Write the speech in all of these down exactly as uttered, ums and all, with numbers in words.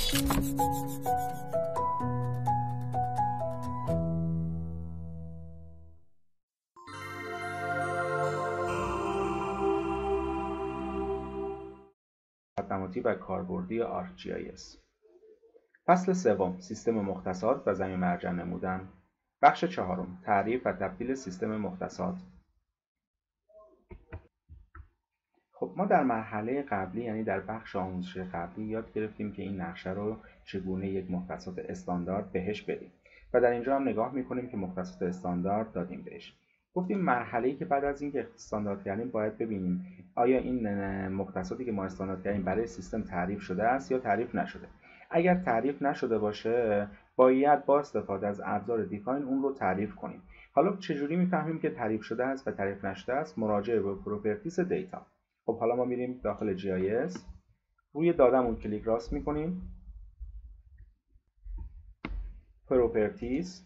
مقدماتی و کاربردی آرک جی آی اس. فصل سوم، سیستم مختصات و زمین مرجع نمودن. بخش چهارم، تعریف و تبدیل سیستم مختصات. خب ما در مرحله قبلی، یعنی در بخش آموزش قبلی، یاد گرفتیم که این نقشه رو چگونه یک مختصات استاندارد بهش بدیم و در اینجا هم نگاه میکنیم که مختصات استاندارد دادیم بهش. گفتیم مرحله‌ای که بعد از اینکه استاندارد کردیم باید ببینیم آیا این مختصاتی که ما استاندارد کردیم برای سیستم تعریف شده است یا تعریف نشده. اگر تعریف نشده باشه باید با استفاده از ابزار دیفاین اون رو تعریف کنیم. حالا چجوری میفهمیم که تعریف شده است و تعریف نشده است؟ مراجعه به پروپرتیز دیتا. خب حالا ما میریم داخل جی آی اس، روی دادمون کلیک راست میکنیم، پروپرتیز،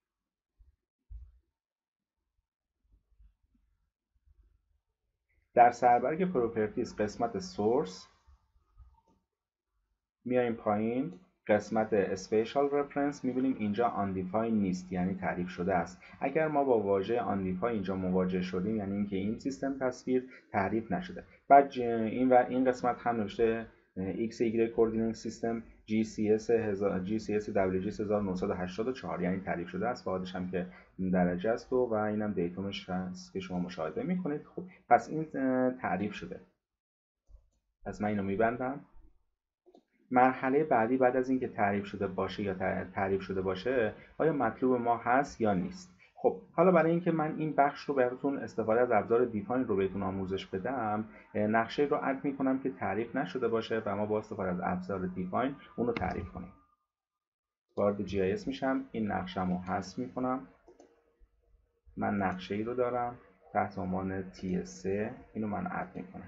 در سربرگ پروپرتیز قسمت سورس میایم پایین، قسمت اسپیشال رفرنس میبینیم اینجا آندیفاین نیست، یعنی تعریف شده است. اگر ما با واژه آندیفاین اینجا مواجه شدیم یعنی اینکه این سیستم تصویر تعریف نشده. بعد این و این قسمت هم نوشته ایکس ایگرگ کوردینیت سیستم جی سی اس جی سی اس دبلیو جی اس هزار و نهصد و هشتاد و چهار، یعنی تعریف شده است. بعدش هم که درجه است و و اینم دیتومش هست که شما مشاهده میکنید. خب پس این تعریف شده. پس من اینو میبندم. مرحله بعدی بعد از اینکه تعریف شده باشه یا تعریف شده باشه آیا مطلوب ما هست یا نیست. خب حالا برای اینکه من این بخش رو بهتون استفاده از ابزار دیفاین رو بهتون آموزش بدم، نقشه رو اد میکنم که تعریف نشده باشه و ما با استفاده از ابزار دیفاین اون رو تعریف کنیم. وارد جی آی اس میشم، این نقشه‌مو رو حذف میکنم. من نقشه ای رو دارم تحت عنوان تی اس سه، اینو من اد میکنم.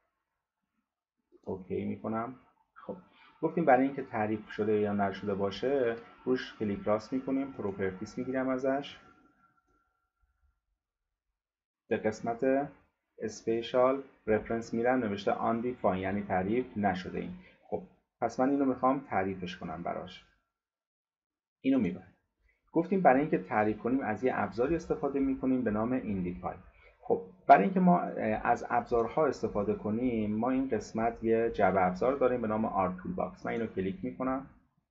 اوکی میکنم. خب گفتیم برای اینکه تعریف شده یا نشده باشه روش کلیک راست میکنیم، پروپرتیز میگیرم ازش، به قسمت اسپیشال رفرنس میرم، نوشته undefined یعنی تعریف نشده این. خب پس من اینو میخوام تعریفش کنم براش، اینو میبرم. گفتیم برای اینکه تعریف کنیم از یه ابزاری استفاده میکنیم به نام ایندیفای. خب برای اینکه ما از ابزارها استفاده کنیم ما این قسمت یه جعبه ابزار داریم به نام آر تول باکس. من اینو کلیک میکنم.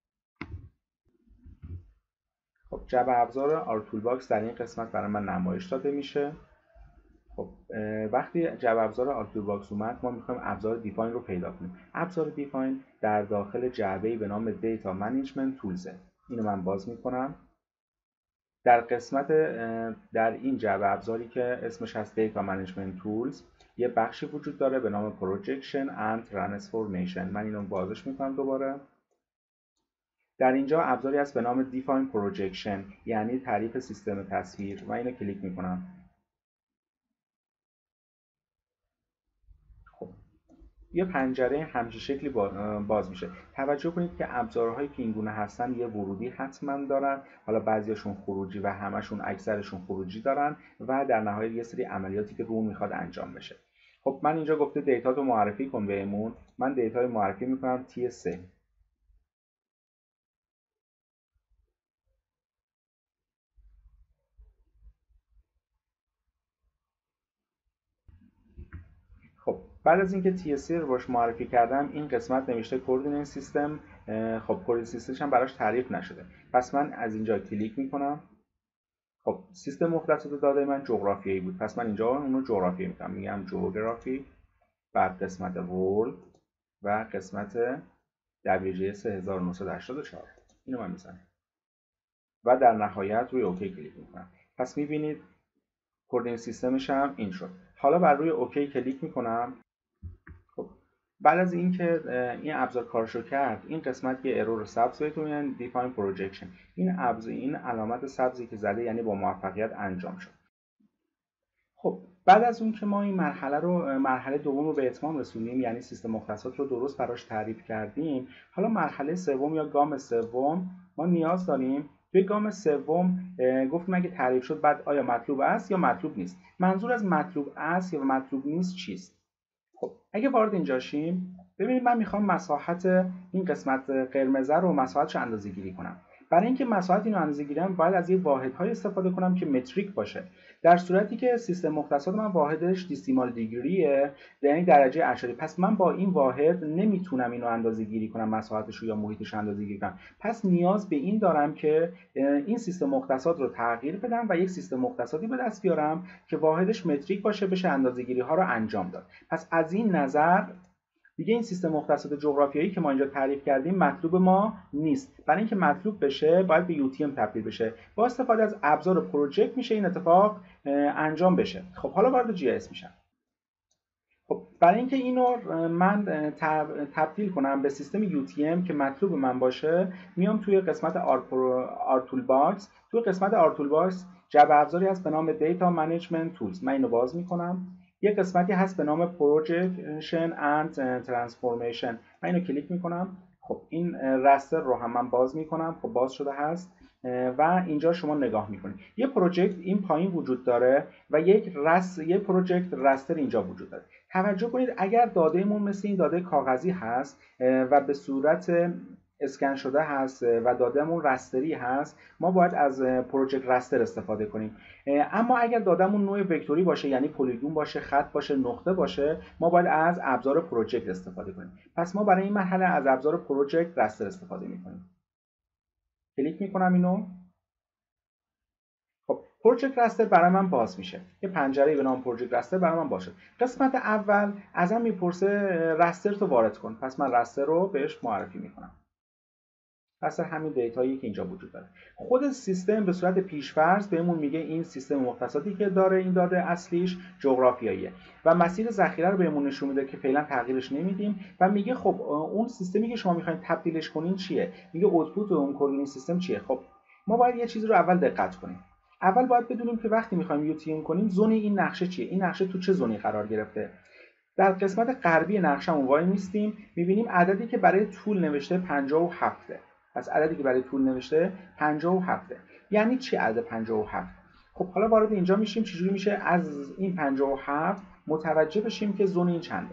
خب جعبه ابزار آر تول باکس در این قسمت برای من نمایش داده میشه. خب وقتی جعبه ابزار آر تول باکس اومد ما میخوایم ابزار دیفاین رو پیدا کنیم. ابزار دیفاین در داخل جعبه‌ای به نام دیتا منیجمنت تولز. اینو من باز میکنم. در قسمت در این جعبه ابزاری که اسمش هست دیتا منیجمنت تولز یه بخشی وجود داره به نام پروجکشن اند ترانسفورمیشن. من اینو بازش میکنم دوباره. در اینجا ابزاری هست به نام دیفاین پروجکشن یعنی تعریف سیستم تصویر. من اینو کلیک میکنم. خب یه پنجره همچین شکلی باز میشه. توجه کنید که ابزارهایی که این گونه هستن یه ورودی حتما دارن، حالا بعضیاشون خروجی و همشون اکثرشون خروجی دارن و در نهایت یه سری عملیاتی که رو میخواد انجام بشه. خب من اینجا گفته دیتا رو معرفی کن بهمون، من دیتا رو معرفی میکنم تی اس سه. خب بعد از اینکه تی اس سه رو باش معرفی کردم این قسمت نوشته کوردینیت سیستم. خب کوردینیت سیستمش هم براش تعریف نشده. پس من از اینجا کلیک میکنم. خب سیستم مختصات داده من جغرافیایی بود، پس من اینجا اونو جغرافی میکنم، میگم جغرافی، بعد قسمت ورلد و قسمت دبلیو جی اس هزار و نهصد و هشتاد و چهار اینو من میزنم و در نهایت روی اوکی کلیک میکنم. پس میبینید کوردینیت سیستمش هم این شد. حالا بر روی اوکی کلیک میکنم. خب بعد از اینکه این ابزار کارشو کرد این قسمت یه ارور سبز بهتون میگن دیفاین پروجکشن. این ابزار این علامت سبزی که زده یعنی با موفقیت انجام شد. خب بعد از اون که ما این مرحله رو مرحله دوم رو به اتمام رسوندیم یعنی سیستم مختصات رو درست براش تعریف کردیم، حالا مرحله سوم یا گام سوم ما نیاز داریم. توی گام سوم گفتیم اگه تعریف شد بعد آیا مطلوب است یا مطلوب نیست. منظور از مطلوب است یا مطلوب نیست چیست؟ خب اگه وارد اینجا شیم ببینید من میخوام مساحت این قسمت قرمز رو مساحتش رو اندازه‌گیری کنم. برای اینکه مساحت اینو اندازه‌گیری کنم باید از یه واحدهای استفاده کنم که متریک باشه. در صورتی که سیستم مختصات من واحدش دیسیمال دیگریه، یعنی درجه اعشاری، پس من با این واحد نمیتونم اینو اندازه‌گیری کنم، مساحتش رو یا محیطش رو اندازه‌گیری کنم. پس نیاز به این دارم که این سیستم مختصات رو تغییر بدم و یک سیستم مختصاتی به دست بیارم که واحدش متریک باشه، بشه اندازه‌گیری ها رو انجام داد. پس از این نظر دیگه این سیستم مختصات جغرافیایی که ما اینجا تعریف کردیم مطلوب ما نیست. برای اینکه مطلوب بشه باید به یو تی ام تبدیل بشه. با استفاده از ابزار پروژکت میشه این اتفاق انجام بشه. خب حالا وارد جی اس میشم. خب برای اینکه اینو من تبدیل کنم به سیستم یو تی ام که مطلوب من باشه، میام توی قسمت آر تول باکس. توی قسمت آر تول باکس جعبه ابزاری هست به نام دیتا منیجمنت تولز. من اینو باز میکنم. یه قسمتی هست به نام پروجکشن اند ترانسفورمیشن. من اینو کلیک میکنم. خب این رستر رو هم من باز میکنم. خب باز شده هست و اینجا شما نگاه میکنید یه پروژکت این پایین وجود داره و یک رست یه پروژکت رستر اینجا وجود داره. توجه کنید اگر دادهمون مثل این داده کاغذی هست و به صورت اسکن شده هست و دادهمون رستری هست، ما باید از پروژکت رستر استفاده کنیم. اما اگر دادهمون نوع وکتوری باشه، یعنی پلیگون باشه، خط باشه، نقطه باشه، ما باید از ابزار پروژکت استفاده کنیم. پس ما برای این مرحله از ابزار پروژکت رستر استفاده میکنیم. کلیک میکنم اینو. خب پروژکت رستر برای من باز میشه. یه پنجره به نام پروژکت رستر برای من باشه. قسمت اول ازم میپرسه رستر تو وارد کن. پس من رستر رو بهش معرفی میکنم. رستر همین دیتایی که اینجا وجود داره. خود سیستم به صورت پیش‌فرض بهمون میگه این سیستم مختصاتی که داره، این داده اصلیش جغرافیاییه و مسیر ذخیره رو بهمون نشون میده که فعلا تغییرش نمیدیم و میگه خب اون سیستمی که شما میخواین تبدیلش کنین چیه؟ میگه اوتپوت اون کد سیستم چیه؟ خب ما باید یه چیزی رو اول دقت کنیم. اول باید بدونیم که وقتی میخوایم یو تی ام کنیم زون این نقشه چیه؟ این نقشه تو چه زونی قرار گرفته؟ در قسمت غربی نقشه‌مون وای میستیم، میبینیم عددی که برای طول نوشته پنجاه و هفت. پس عددی که برای طول نوشته پنجاه و هفت. یعنی چی عدد پنجاه و هفت؟ خب حالا وارد اینجا میشیم. چجوری میشه از این پنجاه و هفت متوجه بشیم که زون این چنده؟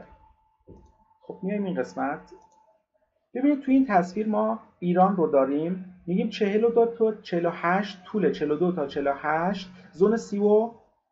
خب میایم این قسمت. ببینید تو این تصویر ما ایران رو داریم. میگیم چهل و دو تا چهل و هشت، طول چهل و دو تا چهل و هشت، زون سی و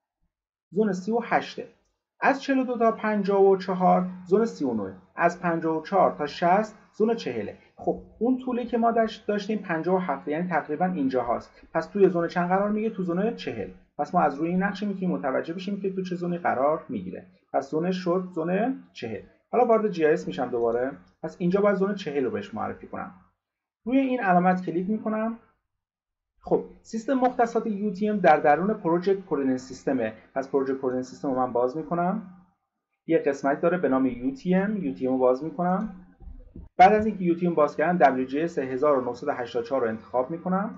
زون سی و هشت. از چهل و دو تا پنجاه و چهار زون سی و نه. از پنجاه و چهار تا شصت زون چهل. خب اون طولی که ما داشتیم پنجاه و هفت، یعنی تقریبا اینجا هست. پس توی زون چند قرار میگه؟ تو زون چهل. پس ما از روی این نقشه میتونیم متوجه بشیم که تو چه زونی قرار میگیره. پس زونش شد زون چهل. حالا وارد جی اس میشم دوباره. پس اینجا باید زون چهل رو بهش معرفی کنم. روی این علامت کلیک میکنم. خب سیستم مختصات یو تی ام در درون پروژکت کوردینیت سیستمه. پس پروژکت کوردینیت سیستم رو من باز میکنم. یه قسمت داره به نام یو تی ام. یو تی ام رو باز میکنم. بعد از اینکه یو تی ام باز کردم دبلیو جی اس هزار و نهصد و هشتاد و چهار رو انتخاب میکنم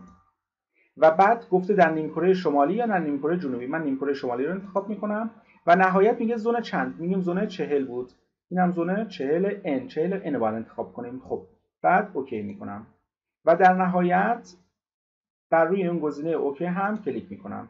و بعد گفته در نیمکره شمالی یا در نیمکره جنوبی. من نیمکره شمالی رو انتخاب میکنم و نهایت میگه زون چند؟ میگیم زون چهل بود. اینم زون چهل ان. چهل ان باید انتخاب کنیم. خب بعد اوکی میکنم و در نهایت بر روی اون گزینه اوکی هم کلیک میکنم.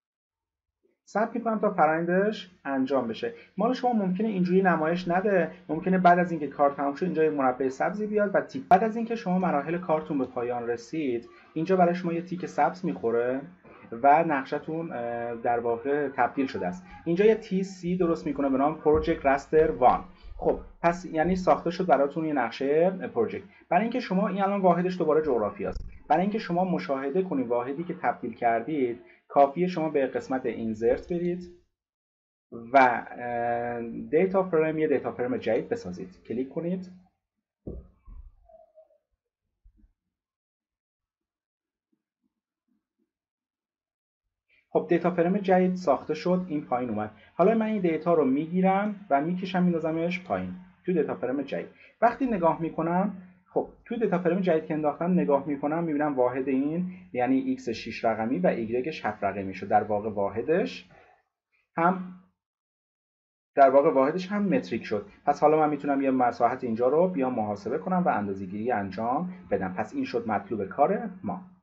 صبر میکنم تا فرآیندش انجام بشه. مال شما ممکنه اینجوری نمایش نده. ممکنه بعد از اینکه کار تموم شد اینجا یک مربع سبزی بیاد و تیک. بعد از اینکه شما مراحل کارتون به پایان رسید، اینجا برای شما یه تیک سبز میخوره و نقشتون در واقع تبدیل شده است. اینجا یه تی سی درست میکنه به نام پروژکت راستر وان. خب پس یعنی ساخته شد براتون یه نقشه پروژکت. برای اینکه شما این الان واحدش دوباره جغرافی است. برای اینکه شما مشاهده کنید واحدی که تبدیل کردید، کافیه شما به قسمت اینزرت برید و دیتا فریم یه دیتا فریم جدید بسازید. کلیک کنید. خب دیتا فریم جدید ساخته شد، این پایین اومد. حالا من این دیتا رو میگیرم و میکشم میندازمش پایین تو دیتا فریم جدید. وقتی نگاه میکنم، خب تو دیتا فریم جدید که انداختم نگاه میکنم، میبینم واحد این یعنی x شش رقمی و y هفت رقمی شد. در واقع واحدش هم در واقع واحدش هم متریک شد. پس حالا من میتونم یه مساحت اینجا رو بیام محاسبه کنم و اندازه‌گیری انجام بدم. پس این شد مطلوب کار ما.